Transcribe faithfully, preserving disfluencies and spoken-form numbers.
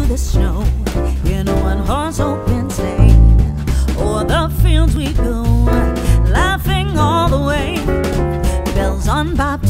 through the snow in a one-horse open sleigh. O'er the fields we go, laughing all the way. Bells on bobtails